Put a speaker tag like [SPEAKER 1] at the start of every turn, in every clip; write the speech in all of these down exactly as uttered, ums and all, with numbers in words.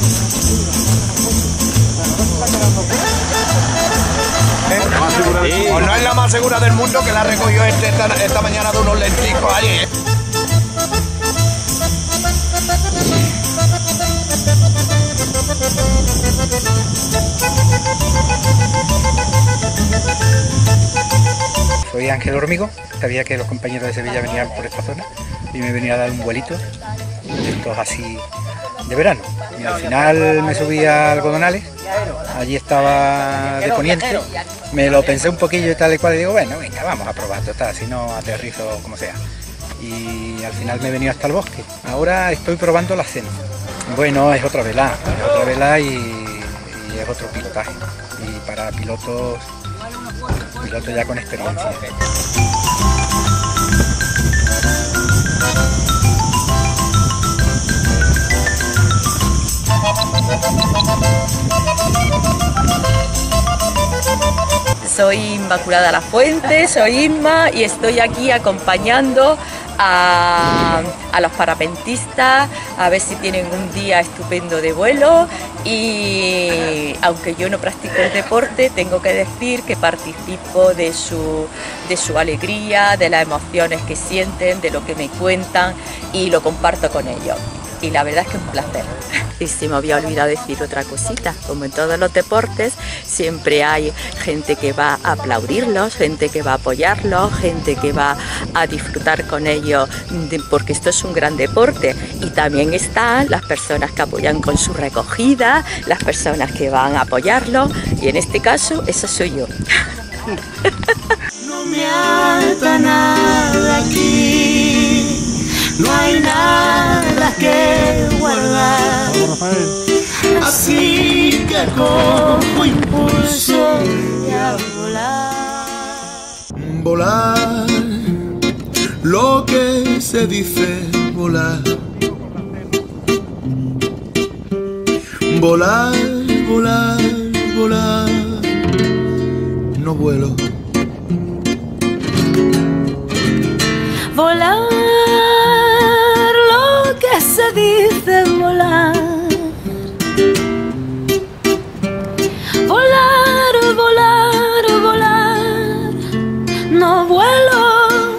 [SPEAKER 1] Pues no es la más segura del mundo, que la recogió este esta, esta mañana de unos lenticos allí, ¿eh?
[SPEAKER 2] Soy Ángel Hormigo, sabía que los compañeros de Sevilla venían por esta zona y me venía a dar un vuelito, estos así de verano. Y al final me subí a Algodonales, allí estaba de poniente, me lo pensé un poquillo y tal y cual, y digo, bueno, venga, vamos a probar, total, si no aterrizo como sea. Y al final me he venido hasta el bosque. Ahora estoy probando la cena. Bueno, es otra vela, es otra vela y, y es otro pilotaje. Y para pilotos, pilotos ya con experiencia.
[SPEAKER 3] Soy Inmaculada Lafuente, soy Inma y estoy aquí acompañando a, a los parapentistas a ver si tienen un día estupendo de vuelo. Y aunque yo no practico el deporte, tengo que decir que participo de su, de su alegría, de las emociones que sienten, de lo que me cuentan y lo comparto con ellos. Y la verdad es que es un placer. Y se me había olvidado decir otra cosita, como en todos los deportes, siempre hay gente que va a aplaudirlos, gente que va a apoyarlos, gente que va a disfrutar con ellos, porque esto es un gran deporte. Y también están las personas que apoyan con su recogida, las personas que van a apoyarlos, y en este caso, esa soy yo.
[SPEAKER 4] No me ata nada aquí, no hay nada que guardar. Así que cojo impulso y a volar.
[SPEAKER 5] Volar, lo que se dice volar. Volar, volar, volar. No vuelo.
[SPEAKER 4] Volar, lo que se dice volar. Volar, volar, volar. No vuelo,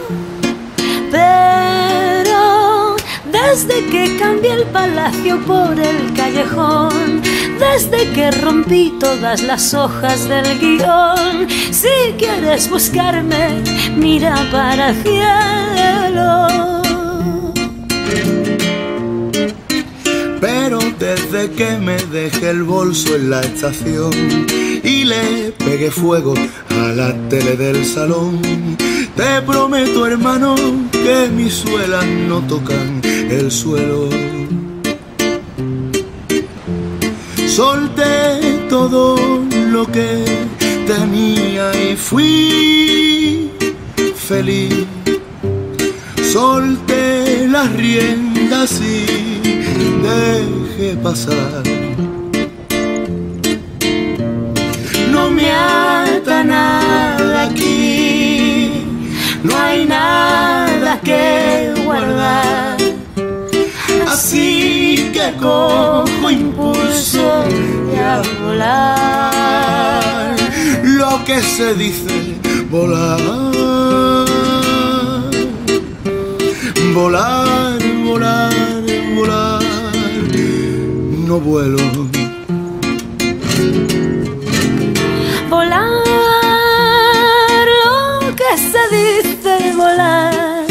[SPEAKER 4] pero desde que cambié el palacio por el callejón, desde que rompí todas las hojas del guión, si quieres buscarme, mira para el cielo.
[SPEAKER 5] Pero desde que me dejé el bolso en la estación y le pegué fuego a la tele del salón, te prometo, hermano, que mis suelas no tocan el suelo. Solté todo lo que tenía y fui feliz. Solté las riendas y dejé pasar. No me ata nada aquí, no hay nada que guardar. Así que cojo impulso y a volar. Lo que se dice volar. Volar, volar, volar. No vuelo.
[SPEAKER 4] Volar, lo que se dice volar.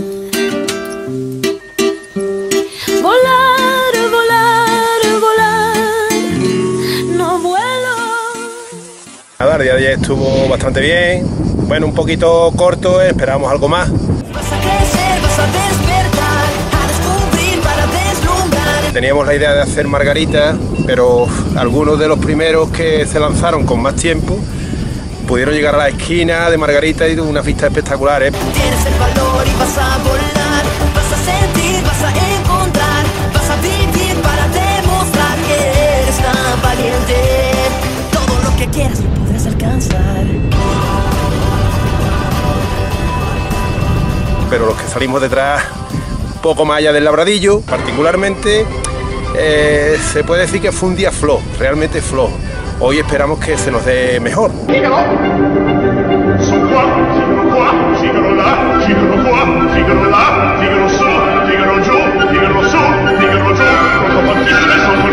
[SPEAKER 4] Volar, volar, volar. No vuelo.
[SPEAKER 6] Nada, el día de ayer estuvo bastante bien. Bueno, un poquito corto, esperamos algo más.
[SPEAKER 4] Vas a crecer, vas a despertar, a descubrir para deslumbrar.
[SPEAKER 6] Teníamos la idea de hacer margaritas, pero algunos de los primeros que se lanzaron con más tiempo pudieron llegar a la esquina de Margarita y de una vista espectacular, ¿eh?
[SPEAKER 4] Tienes el valor y vas a volar, vas a sentir, vas a encontrar, vas a vivir para demostrar que eres tan valiente. Todo lo que quieras lo podrás alcanzar.
[SPEAKER 6] Pero los que salimos detrás, poco más allá del labradillo, particularmente eh, se puede decir que fue un día flojo, realmente flojo. Hoy esperamos que se nos dé mejor.
[SPEAKER 7] Figaro qua, Figaro là, Figaro qua, Figaro là, Figaro su, Figaro giù, Figaro su, Figaro giù, quanto partite sono